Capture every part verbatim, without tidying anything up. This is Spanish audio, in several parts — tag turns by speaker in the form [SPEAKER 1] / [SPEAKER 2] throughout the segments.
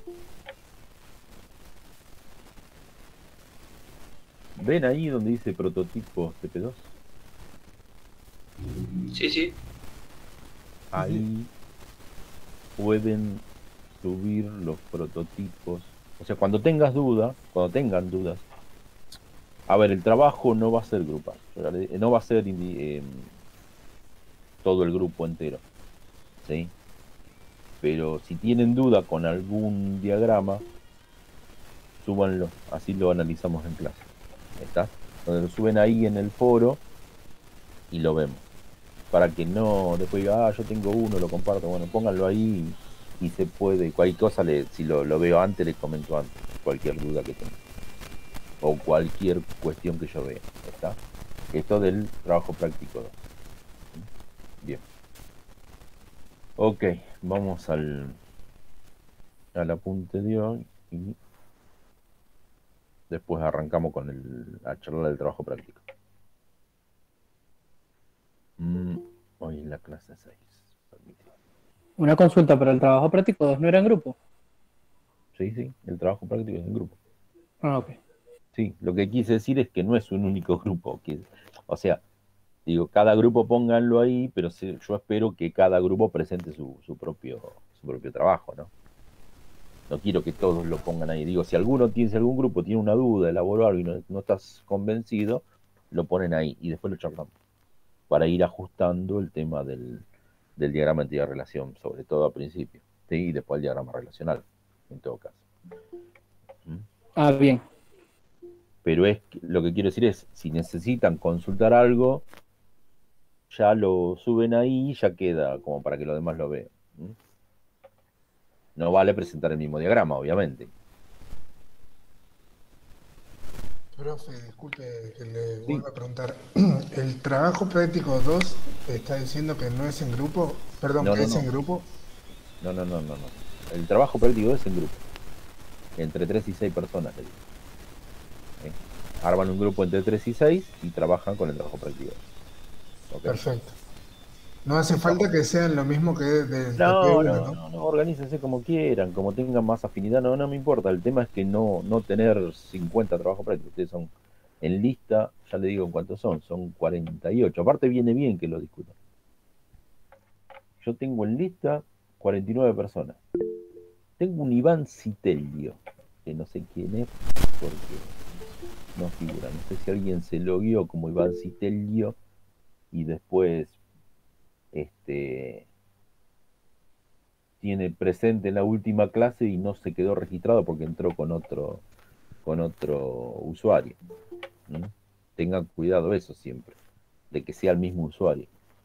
[SPEAKER 1] ¿Ven ahí donde dice prototipo T P dos?
[SPEAKER 2] Sí, sí.
[SPEAKER 1] Ahí pueden subir los prototipos. O sea, cuando tengas dudas, cuando tengan dudas, a ver, el trabajo no va a ser grupal, no va a ser indi- eh, todo el grupo entero, ¿sí? Pero si tienen duda con algún diagrama, súbanlo, así lo analizamos en clase. ¿Está? Donde lo suben ahí en el foro y lo vemos. Para que no después diga, ah, yo tengo uno, lo comparto. Bueno, pónganlo ahí y, y se puede. Cualquier cosa, le, si lo, lo veo antes, les comento antes. Cualquier duda que tenga. O cualquier cuestión que yo vea. ¿Está? Esto del trabajo práctico dos. Bien. Ok, vamos al, al apunte de hoy y después arrancamos con el, a charlar del trabajo práctico. Mm, hoy en la clase seis. Permíteme.
[SPEAKER 3] Una consulta para el trabajo práctico dos, ¿no era en grupo?
[SPEAKER 1] Sí, sí, el trabajo práctico es en grupo.
[SPEAKER 3] Ah, ok.
[SPEAKER 1] Sí, lo que quise decir es que no es un único grupo. Que, o sea, digo, cada grupo pónganlo ahí, pero se- yo espero que cada grupo presente su, su propio, su propio trabajo, ¿no? No quiero que todos lo pongan ahí. Digo, si alguno tiene, si algún grupo tiene una duda, elaboró algo y no, no estás convencido, lo ponen ahí y después lo charlamos. Para ir ajustando el tema del, del diagrama de entidad-relación, sobre todo al principio, ¿sí? Y después el diagrama relacional, en todo caso. ¿Mm?
[SPEAKER 3] Ah, bien.
[SPEAKER 1] Pero es que- lo que quiero decir es, si necesitan consultar algo, ya lo suben ahí y ya queda como para que los demás lo vean. ¿Mm? No vale presentar el mismo diagrama, obviamente.
[SPEAKER 4] Profe, disculpe que le
[SPEAKER 1] Sí.
[SPEAKER 4] vuelva a preguntar. ¿El trabajo práctico dos está diciendo que no es en grupo? Perdón,
[SPEAKER 1] No,
[SPEAKER 4] que
[SPEAKER 1] no,
[SPEAKER 4] es en
[SPEAKER 1] no.
[SPEAKER 4] grupo.
[SPEAKER 1] No, no, no, no, no. El trabajo práctico es en grupo. Entre tres y seis personas, le digo. ¿Sí? Arman un grupo entre tres y seis y trabajan con el trabajo práctico. ¿Ok?
[SPEAKER 4] Perfecto. No hace
[SPEAKER 1] ¿Está?
[SPEAKER 4] falta que sean lo mismo que del
[SPEAKER 1] No,
[SPEAKER 4] T P uno,
[SPEAKER 1] no,
[SPEAKER 4] ¿no?
[SPEAKER 1] no, no, organícense como quieran, como tengan más afinidad, no, no me importa. El tema es que no, no tener cincuenta trabajos prácticos. Ustedes son en lista, ya le digo cuántos son, son cuarenta y ocho. Aparte viene bien que lo discutan. Yo tengo en lista cuarenta y nueve personas. Tengo un Iván Citelio, que no sé quién es, porque no figura. No sé si alguien se lo vio como Iván Citelio y después este, tiene presente en la última clase y no se quedó registrado porque entró con otro, con otro usuario. ¿Mm? Tengan cuidado eso siempre, de que sea el mismo usuario.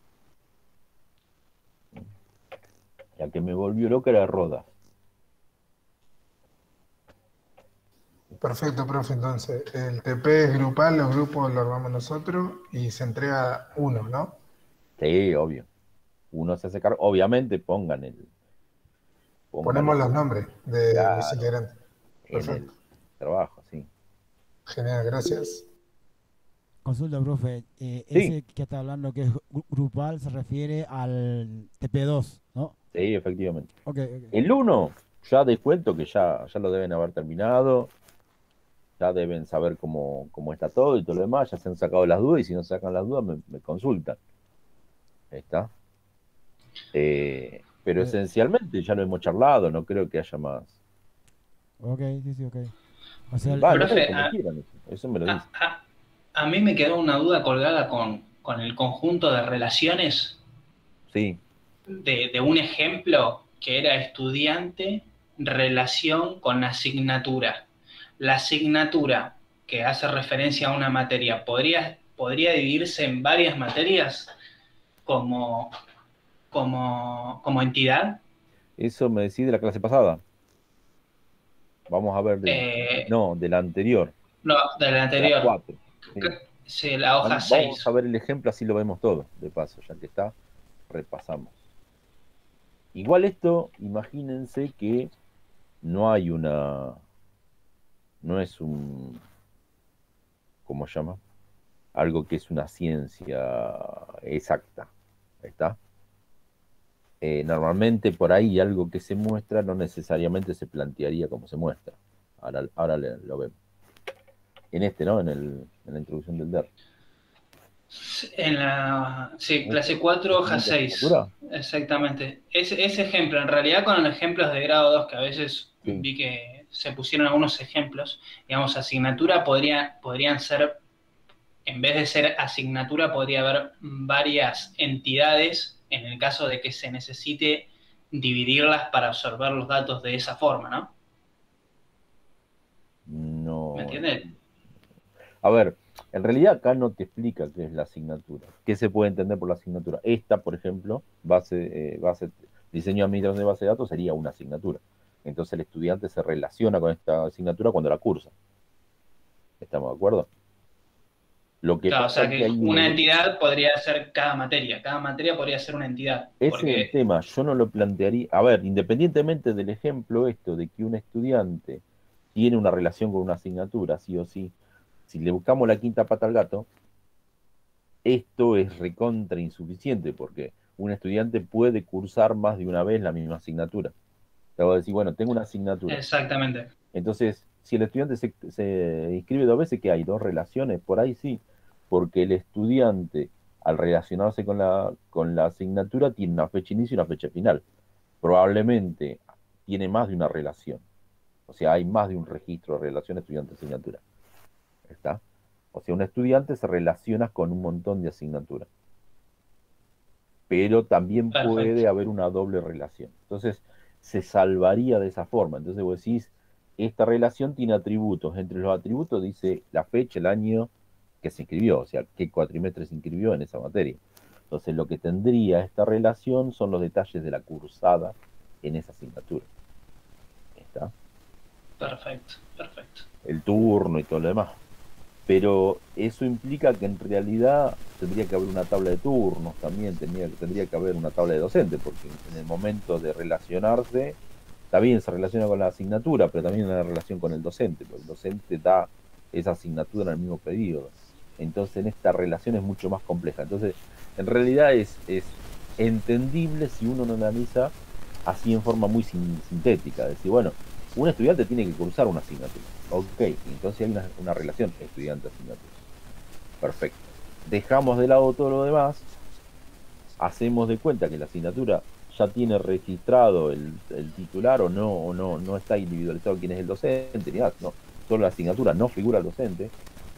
[SPEAKER 1] La que me volvió loca era Roda.
[SPEAKER 4] Perfecto, profe. Entonces, el T P es grupal, los grupos los armamos nosotros y se entrega uno, ¿no?
[SPEAKER 1] Sí, obvio. Uno se hace cargo. Obviamente pongan el, pongan
[SPEAKER 4] Ponemos
[SPEAKER 1] el,
[SPEAKER 4] los nombres de los
[SPEAKER 1] claro,
[SPEAKER 4] integrantes.
[SPEAKER 1] en el
[SPEAKER 4] Perfecto.
[SPEAKER 1] trabajo, sí.
[SPEAKER 4] Genial, gracias.
[SPEAKER 5] Consulta, profe. Eh,
[SPEAKER 1] Sí,
[SPEAKER 5] ese que está hablando que es gru- grupal se refiere al T P dos, ¿no?
[SPEAKER 1] sí, efectivamente.
[SPEAKER 5] Ok, ok.
[SPEAKER 1] El uno, ya descuento que ya, ya lo deben haber terminado, ya deben saber cómo, cómo está todo y todo lo demás, ya se han sacado las dudas y si no se sacan las dudas me, me consultan. ¿Está? Eh, pero
[SPEAKER 5] Eh,
[SPEAKER 1] esencialmente ya lo hemos charlado, no creo que haya más.
[SPEAKER 5] ok, sí, sí, ok. O sea,
[SPEAKER 1] Y
[SPEAKER 5] el,
[SPEAKER 1] va, no
[SPEAKER 5] el-
[SPEAKER 1] sé,
[SPEAKER 2] Profe,
[SPEAKER 1] como
[SPEAKER 2] a,
[SPEAKER 1] quieran, eso, eso me lo
[SPEAKER 2] a-
[SPEAKER 1] dice.
[SPEAKER 2] a- a mí me quedó una duda colgada con, con el conjunto de relaciones
[SPEAKER 1] Sí,
[SPEAKER 2] de, de un ejemplo que era estudiante, relación con asignatura. La asignatura que hace referencia a una materia, ¿podría, podría dividirse en varias materias como, como, como entidad?
[SPEAKER 1] eso me decís de la clase pasada. Vamos a ver, de,
[SPEAKER 2] Eh,
[SPEAKER 1] no, de la anterior,
[SPEAKER 2] no, de la
[SPEAKER 1] de las
[SPEAKER 2] anterior.
[SPEAKER 1] cuatro. Sí.
[SPEAKER 2] Sí, la hoja
[SPEAKER 1] Vam- Vamos a
[SPEAKER 2] seis.
[SPEAKER 1] ver el ejemplo, así lo vemos todo, de paso, ya que está, repasamos. Igual esto, imagínense que no hay una, no es un, ¿cómo se llama? Algo que es una ciencia exacta. ¿Está? Eh, normalmente por ahí algo que se muestra no necesariamente se plantearía como se muestra. Ahora, ahora le- lo vemos. En este, ¿no? En, el, en la introducción del D E R.
[SPEAKER 2] En la, sí,
[SPEAKER 1] ¿En
[SPEAKER 2] clase
[SPEAKER 1] este-
[SPEAKER 2] cuatro,
[SPEAKER 1] en
[SPEAKER 2] hoja
[SPEAKER 1] esta
[SPEAKER 2] seis.
[SPEAKER 1] asignatura?
[SPEAKER 2] Exactamente. Ese, ese ejemplo, en realidad con los ejemplos de grado dos, que a veces
[SPEAKER 1] Sí.
[SPEAKER 2] vi que se pusieron algunos ejemplos, digamos, asignatura podría, podrían ser, en vez de ser asignatura, podría haber varias entidades en el caso de que se necesite dividirlas para absorber los datos de esa forma, ¿no? ¿Me
[SPEAKER 1] No.
[SPEAKER 2] entiendes?
[SPEAKER 1] A ver, en realidad acá no te explica qué es la asignatura. ¿Qué se puede entender por la asignatura? Esta, por ejemplo, base, eh, base, diseño de administración de base de datos sería una asignatura. Entonces el estudiante se relaciona con esta asignatura cuando la cursa. ¿Estamos de acuerdo? Lo que
[SPEAKER 2] Claro, o
[SPEAKER 1] pasa
[SPEAKER 2] sea
[SPEAKER 1] es que
[SPEAKER 2] que
[SPEAKER 1] ahí
[SPEAKER 2] una
[SPEAKER 1] es,
[SPEAKER 2] entidad podría ser cada materia, cada materia podría ser una entidad,
[SPEAKER 1] ese es el
[SPEAKER 2] porque,
[SPEAKER 1] tema. Yo no lo plantearía. A ver, independientemente del ejemplo, esto de que un estudiante tiene una relación con una asignatura, sí o sí, si le buscamos la quinta pata al gato, esto es recontra insuficiente porque un estudiante puede cursar más de una vez la misma asignatura. Te voy a decir, bueno, tengo una asignatura.
[SPEAKER 2] exactamente.
[SPEAKER 1] Entonces, si el estudiante se, se inscribe dos veces, ¿qué hay? ¿Dos relaciones? Por ahí sí, porque el estudiante, al relacionarse con la, con la asignatura, tiene una fecha inicio y una fecha final. Probablemente tiene más de una relación. O sea, hay más de un registro de relación estudiante-asignatura. ¿Está? O sea, un estudiante se relaciona con un montón de asignaturas, pero también
[SPEAKER 2] Perfecto.
[SPEAKER 1] puede haber una doble relación. Entonces, se salvaría de esa forma. Entonces, vos decís, esta relación tiene atributos. Entre los atributos dice la fecha, el año que se inscribió, o sea, qué cuatrimestre se inscribió en esa materia. Entonces, lo que tendría esta relación son los detalles de la cursada en esa asignatura. ¿Está?
[SPEAKER 2] Perfecto, perfecto.
[SPEAKER 1] El turno y todo lo demás. Pero eso implica que en realidad tendría que haber una tabla de turnos también, tendría, tendría que haber una tabla de docente, porque en el momento de relacionarse, está bien, se relaciona con la asignatura, pero también hay una relación con el docente, porque el docente da esa asignatura en el mismo periodo. Entonces, en esta relación es mucho más compleja. Entonces, en realidad es, es entendible si uno lo analiza así en forma muy sin, sintética, decir, bueno, un estudiante tiene que cursar una asignatura. Ok, entonces hay una, una relación estudiante-asignatura. Perfecto. Dejamos de lado todo lo demás, hacemos de cuenta que la asignatura ya tiene registrado el, el titular o no, o no, no está individualizado quién es el docente, ni nada, no, solo la asignatura no figura el docente,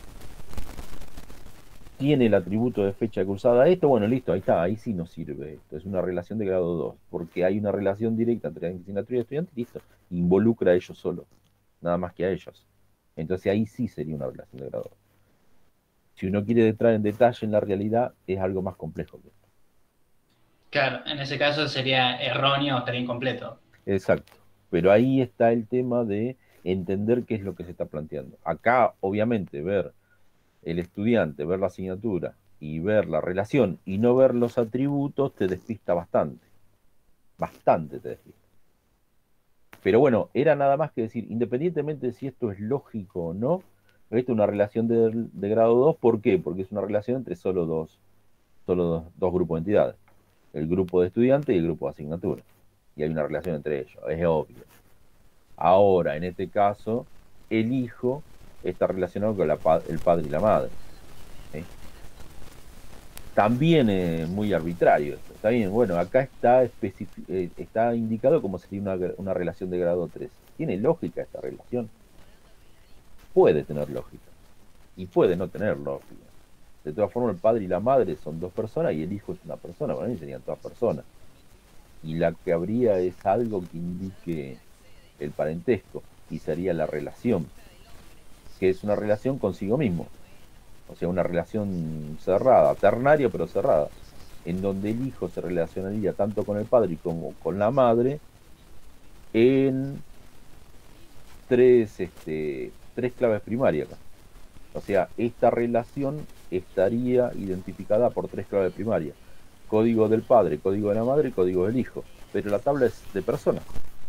[SPEAKER 1] tiene el atributo de fecha cursada esto, bueno, listo, ahí está, ahí sí nos sirve esto, es una relación de grado dos, porque hay una relación directa entre la asignatura y el estudiante, listo, involucra a ellos solo, nada más que a ellos. Entonces ahí sí sería una relación de grado dos. Si uno quiere entrar en detalle en la realidad, es algo más complejo que esto.
[SPEAKER 2] Claro, en ese caso sería erróneo o estaría incompleto.
[SPEAKER 1] Exacto. Pero ahí está el tema de entender qué es lo que se está planteando. Acá, obviamente, ver el estudiante, ver la asignatura y ver la relación y no ver los atributos te despista bastante. Bastante te despista. Pero bueno, era nada más que decir, independientemente de si esto es lógico o no, esto es una relación de, de grado dos. ¿Por qué? Porque es una relación entre solo dos, solo dos, dos grupos de entidades. El grupo de estudiantes y el grupo de asignatura. Y hay una relación entre ellos, es obvio. Ahora, en este caso, el hijo está relacionado con la, el padre y la madre. ¿Sí? También es muy arbitrario esto. Está bien, bueno, acá está, eh, está indicado como sería una, una relación de grado tres. ¿Tiene lógica esta relación? Puede tener lógica. Y puede no tener lógica. De todas formas, el padre y la madre son dos personas y el hijo es una persona. Para mí serían todas personas. Y la que habría es algo que indique el parentesco y sería la relación, que es una relación consigo mismo. O sea, una relación cerrada, ternaria pero cerrada, en donde el hijo se relacionaría tanto con el padre como con la madre en tres, este, tres claves primarias. O sea, esta relación estaría identificada por tres claves primarias. Código del padre, código de la madre y código del hijo. Pero la tabla es de personas.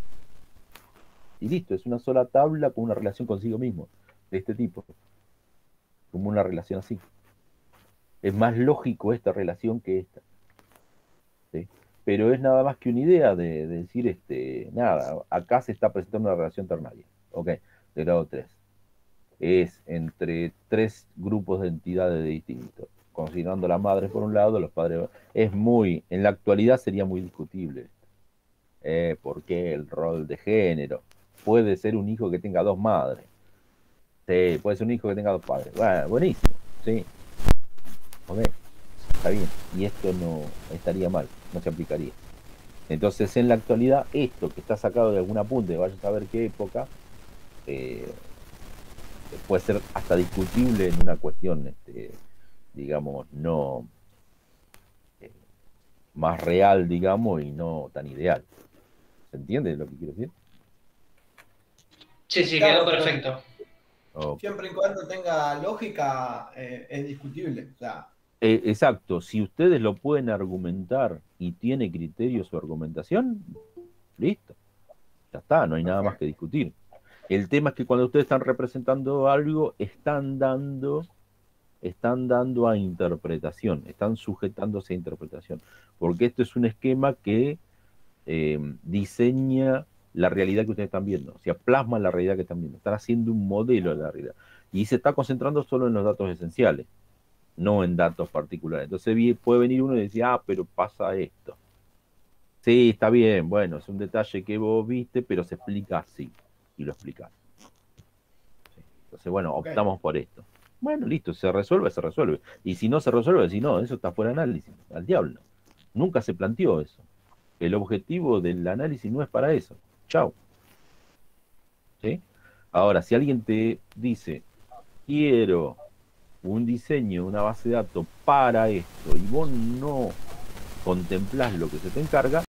[SPEAKER 1] Y listo, es una sola tabla con una relación consigo mismo, de este tipo. Como una relación así. Es más lógico esta relación que esta. ¿Sí? pero es nada más que una idea de, de decir, este, nada, acá se está presentando una relación ternaria, ok, de grado tres. Es entre tres grupos de entidades distintos, considerando la madre por un lado, los padres, es muy, en la actualidad sería muy discutible, eh, porque el rol de género, puede ser un hijo que tenga dos madres, sí, puede ser un hijo que tenga dos padres, bueno, buenísimo, sí, ok, está bien, y esto no estaría mal, no se aplicaría. Entonces, en la actualidad, esto que está sacado de alguna punta, vaya a saber qué época, eh, puede ser hasta discutible en una cuestión, este, digamos, no eh, más real, digamos, y no tan ideal. ¿Se entiende lo que quiero decir?
[SPEAKER 2] Sí, sí,
[SPEAKER 6] Claro,
[SPEAKER 2] quedó
[SPEAKER 6] pero
[SPEAKER 2] perfecto.
[SPEAKER 1] Okay.
[SPEAKER 6] siempre y cuando tenga lógica, eh, es discutible. O sea,
[SPEAKER 1] Eh, exacto, si ustedes lo pueden argumentar y tiene criterio su argumentación, listo, ya está, no hay nada más que discutir. El tema es que cuando ustedes están representando algo, están dando, están dando a interpretación, están sujetándose a interpretación, porque esto es un esquema que eh, diseña la realidad que ustedes están viendo, o sea, plasma la realidad que están viendo, están haciendo un modelo de la realidad, y se está concentrando solo en los datos esenciales, no en datos particulares. Entonces puede venir uno y decir, ah, pero pasa esto. Sí, está bien, bueno, es un detalle que vos viste, pero se explica así, y lo explicás. Sí. Entonces, bueno,
[SPEAKER 6] Ok.
[SPEAKER 1] optamos por esto. Bueno, listo, se resuelve, se resuelve. Y si no se resuelve, si no, eso está fuera de análisis, al diablo. Nunca se planteó eso. El objetivo del análisis no es para eso. Chau. ¿Sí? Ahora, si alguien te dice, quiero un diseño, una base de datos para esto, y vos no contemplás lo que se te encarga,